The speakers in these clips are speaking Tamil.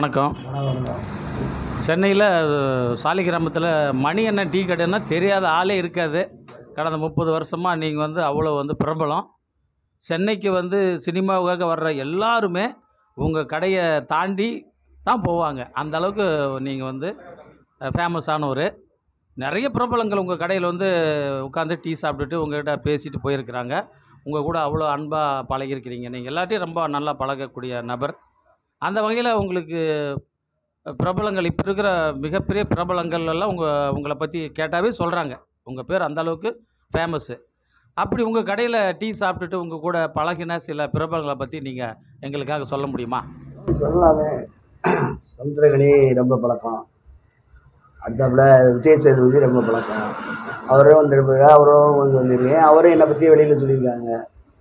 வணக்கம். சென்னையில் சாலிகிராமத்தில் மணி அண்ணன் டீ கடைன்னா தெரியாத ஆளே இருக்காது. கடந்த 30 வருஷமாக நீங்கள் அவ்வளோ பிரபலம். சென்னைக்கு சினிமாவுக்காக வர்ற எல்லாருமே உங்கள் கடையை தாண்டி தான் போவாங்க. அந்த அளவுக்கு நீங்கள் ஃபேமஸானவர். நிறைய பிரபலங்கள் உங்கள் கடையில் உட்காந்து டீ சாப்பிட்டுட்டு உங்கள்கிட்ட பேசிட்டு போயிருக்கிறாங்க. உங்கள் கூட அவ்வளோ அன்பாக பழகிருக்கிறீங்க. நீங்கள் எல்லாத்தையும் ரொம்ப நல்லா பழகக்கூடிய நபர். அந்த வகையில் உங்களுக்கு பிரபலங்கள் இப்போ இருக்கிற மிகப்பெரிய பிரபலங்கள் எல்லாம் உங்களை பற்றி கேட்டாவே சொல்கிறாங்க. உங்கள் பேர் அந்தளவுக்கு ஃபேமஸ்ஸு. அப்படி உங்கள் கடையில் டீ சாப்பிட்டுட்டு உங்கள் கூட பழகின சில பிரபலங்களை பற்றி நீங்கள் எங்களுக்காக சொல்ல முடியுமா? சொல்லலாமே. சமுத்திரகனி ரொம்ப பழக்கம். அடுத்தாப்புல விஜய் சேதுபதி ரொம்ப பழக்கம். அவரும் வந்திருப்பாரு. அவரும் வந்திருக்கேன். அவரும் என்னை பற்றி வெளியில் சொல்லியிருக்காங்க.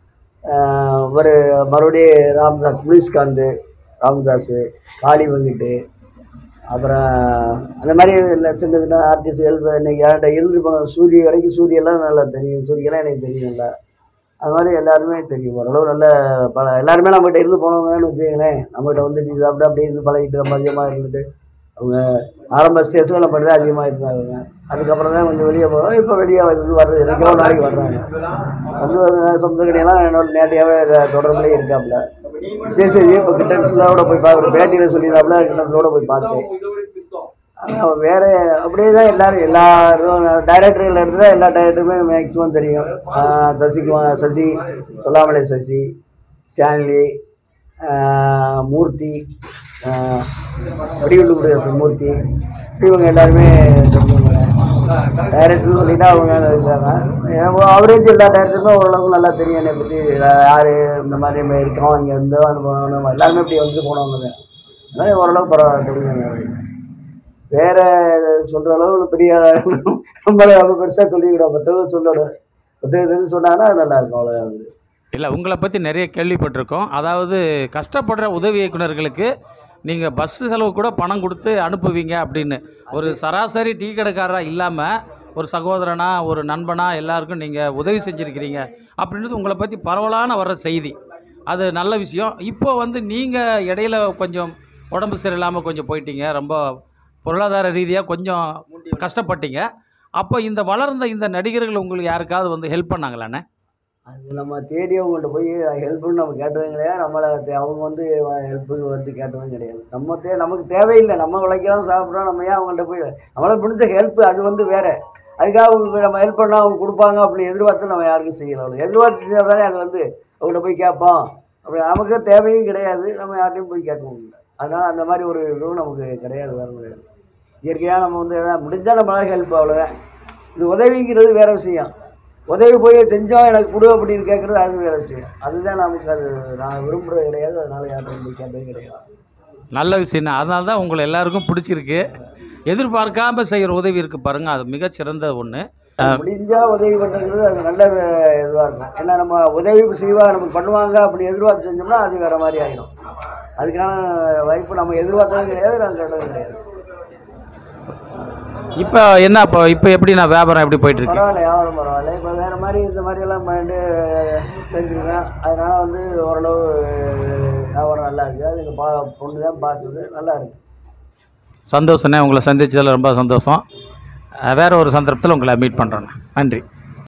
ஒரு மறுபடியும் ராம்தாஸ், முனிஸ்காந்த், ராம்தாஸ், காளி வந்துட்டு, அப்புறம் அந்த மாதிரி சின்ன சின்ன ஆர்டிஸ்ட்கள் இன்றைக்கி யார்கிட்ட இருந்து போனோம். சூரிய வரைக்கும் சூரியெல்லாம் நல்லா தெரியும். சூரியெல்லாம் எனக்கு தெரியும் நல்லா. அது மாதிரி எல்லாருமே தெரியும். ஓரளவு நல்ல எல்லாருமே நம்மகிட்ட இருந்து போனவங்கன்னு வச்சுக்கங்களேன். நம்மகிட்ட டீ சாப்பிட்டு அப்படியே இருந்து பழகிட்டு ரொம்ப அதிகமாக இருந்துட்டு அவங்க ஆரம்ப ஸ்டேஜில் நம்ம தான் அதிகமாக இருந்தாங்க. அதுக்கப்புறம் தான் கொஞ்சம் வெளியே போகிறோம். இப்போ வெளியே வர்றது எனக்கோ நாளைக்கு வர்றாங்க. சமுத்திரகனியெல்லாம் என்னோட நேரடியாகவே தொடர்புலேயே இருக்காப்புல. விஜய் சேதுபதி இப்போ கிட்டன்ஸோட போய் பார்க்குற பேட்டியில் சொல்லியிருந்தாப்புல. கிட்டன்ஸோட போய் பார்த்தேன். ஆனால் வேறு அப்படியே தான் எல்லாரும் டைரக்டர்கள் எடுத்துகிட்டா எல்லா டைரக்டருமே மேக்ஸிமம் தெரியும். சசி, சொல்லாமலே சசி, ஸ்டான்லி, மூர்த்தி, வடிவெள்ளு மூர்த்தி, இவங்க எல்லாருமே தெரிஞ்சவங்க. டைரக்டர்னு சொல்லிட்டா அவங்க இருக்காங்க. அவரேஜ் எல்லா டைரக்டருமே ஓரளவுக்கு நல்லா தெரியும் என்னை பற்றி. யார் இந்த மாதிரி இருக்கோம், இங்கே இருந்தோ அது போனவங்க எல்லாருமே இப்படி போனவங்க. அதனால ஓரளவுக்கு பரவாயில்ல தெரியும். வேறு சொல்கிற அளவு பெரிய நம்மளை ரொம்ப பெருசாக சொல்லிக்கிட்டோம். புத்தகம் சொல்லணும். புத்தகத்துன்னு சொன்னாங்கன்னா அது நல்லாயிருக்கும். அவ்வளோதான். இல்லை, உங்களை பற்றி நிறைய கேள்விப்பட்டிருக்கோம். அதாவது கஷ்டப்படுற உதவி இயக்குநர்களுக்கு நீங்கள் பஸ்ஸு செலவு கூட பணம் கொடுத்து அனுப்புவீங்க அப்படின்னு. ஒரு சராசரி டீ கடைக்காரராக இல்லாமல் ஒரு சகோதரனா ஒரு நண்பனா எல்லாருக்கும் நீங்கள் உதவி செஞ்சுருக்கிறீங்க அப்படின்றது உங்களை பற்றி பரவலான வர்ற செய்தி. அது நல்ல விஷயம். இப்போ நீங்கள் இடையில கொஞ்சம் உடம்பு சரியில்லாமல் கொஞ்சம் போயிட்டீங்க. ரொம்ப பொருளாதார ரீதியாக கொஞ்சம் கஷ்டப்பட்டீங்க. அப்போ இந்த வளர்ந்த இந்த நடிகர்கள் உங்களுக்கு யாருக்காவது ஹெல்ப் பண்ணாங்களாண்ணே? அது நம்ம தேடி அவங்கள்ட்ட போய் ஹெல்ப்புன்னு நம்ம கேட்டதும் கிடையாது. நம்மளை அவங்க ஹெல்ப்புக்கு கேட்டதும் கிடையாது. நமக்கு தேவையில்லை. நம்ம உழைக்கிறோம், சாப்பிட்றோம். நம்ம ஏன் அவங்கள்ட்ட போய் நம்மளை முடிஞ்ச ஹெல்ப்பு அது வேறு. அதுக்காக அவங்க நம்ம ஹெல்ப் பண்ணால் அவங்க கொடுப்பாங்க அப்படின்னு எதிர்பார்த்து நம்ம யாருக்கும் செய்யலாம். எதிர்பார்த்து செஞ்சால் தானே அது அவங்கள்ட்ட போய் கேட்போம். அப்படி நமக்கு தேவையும் கிடையாது. நம்ம யார்ட்டையும் போய் கேட்கவும் இல்லை. அதனால் அந்த மாதிரி ஒரு இதுவும் நமக்கு கிடையாது. வேறு கிடையாது. இயற்கையாக நம்ம முடிஞ்சால் நம்மளால் ஹெல்ப், அவ்வளோதான். இது உதவிங்கிறது வேறு விஷயம். உதவி போய் செஞ்சோம் எனக்கு கொடு அப்படின்னு கேட்குறது அது வேறு விஷயம். அதுதான் நமக்கு நான் விரும்புகிறது கிடையாது. அதனால் யாரும் போய் கேட்டது கிடையாது. நல்ல விஷயம். அதனால தான் உங்களை எல்லாருக்கும் பிடிச்சிருக்கு. எதிர்பார்க்காம செய்கிற உதவி இருக்குது பாருங்கள், அது மிகச்சிறந்த ஒன்று. முடிஞ்சால் உதவி பண்ணுறது அது நல்ல இதுவாக இருக்கும். ஏன்னா நம்ம உதவி செய்வாங்க, நமக்கு பண்ணுவாங்க அப்படி எதிர்பார்த்து செஞ்சோம்னா அது வேறு மாதிரி ஆகிடும். அதுக்கான வாய்ப்பு நம்ம எதிர்பார்த்ததும் கிடையாது, நாங்கள் கேட்டதும் கிடையாது. இப்போ இப்போ எப்படி நான் வியாபாரம் எப்படி போயிட்டுருக்கு? பரவாயில்ல, வியாபாரம் பரவாயில்ல. இப்போ வேறு மாதிரி இந்த மாதிரியெல்லாம் மைண்டு செஞ்சுருக்கேன். அதனால் ஓரளவு வியாபாரம் நல்லா இருக்குது. அது எங்கள் பொண்ணு தான் பார்க்குது. நல்லா இருக்குது. சந்தோஷண்ணே, உங்களை சந்திச்சதில் ரொம்ப சந்தோஷம். வேறு ஒரு சந்தர்ப்பத்தில் உங்களை மீட் பண்ணுறேண்ணே. நன்றி.